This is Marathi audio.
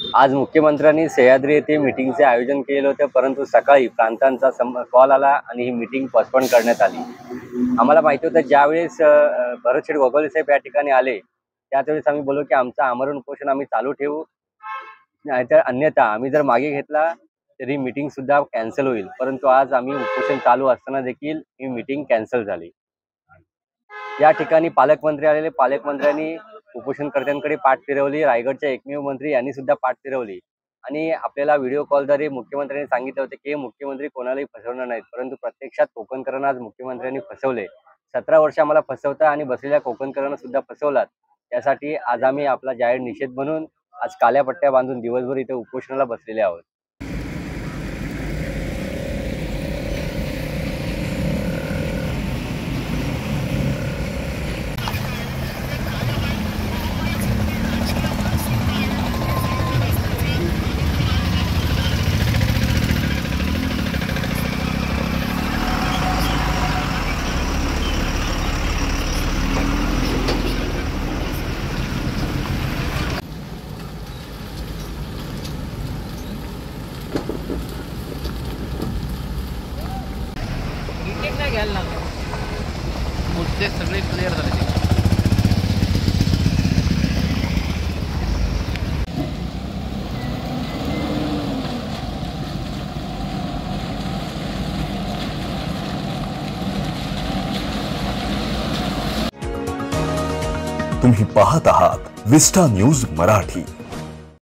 आज मुख्यमंत्र्यांनी सह्याद्री येथे मीटिंगचे आयोजन केले होते, परंतु सकाळी प्रांतांचा कॉल आला आणि ही मीटिंग पोस्टपोन करण्यात आली। आम्हाला माहिती होतं ज्यावेळेस भरत गोगावले साहेब या ठिकाणी आले त्याच वेळेस आम्ही बोललो की आमचं आमरण उपोषण आम्ही चालू ठेवू, नाहीतर अन्यथा आम्ही जर मागे घेतला तरी मीटिंग सुद्धा कॅन्सल होईल। परंतु आज आम्ही उपोषण चालू असताना देखील ही मीटिंग कॅन्सल झाली। या ठिकाणी पालकमंत्री आलेले, पालकमंत्र्यांनी उपोषणकर्त्यांकडे पाठ फिरवली। रायगडच्या एकमेव मंत्री यांनी सुद्धा पाठ फिरवली आणि आपल्याला व्हिडिओ कॉलद्वारे मुख्यमंत्र्यांनी सांगितले होते की मुख्यमंत्री कोणालाही फसवणार नाहीत, परंतु प्रत्यक्षात कोकणकरांना आज मुख्यमंत्र्यांनी फसवले। 17 वर्ष आम्हाला फसवता आणि बसलेल्या कोकणकरांना सुद्धा फसवलात। त्यासाठी आज आम्ही आपला जाहीर निषेध म्हणून आज काळ्या पट्ट्या बांधून दिवसभर इथे उपोषणाला बसलेले आहोत। नाही घ्यायला लागला, मुद्दे सगळे क्लिअर झाले। तुम्ही पाहत आहात विस्टा न्यूज मराठी।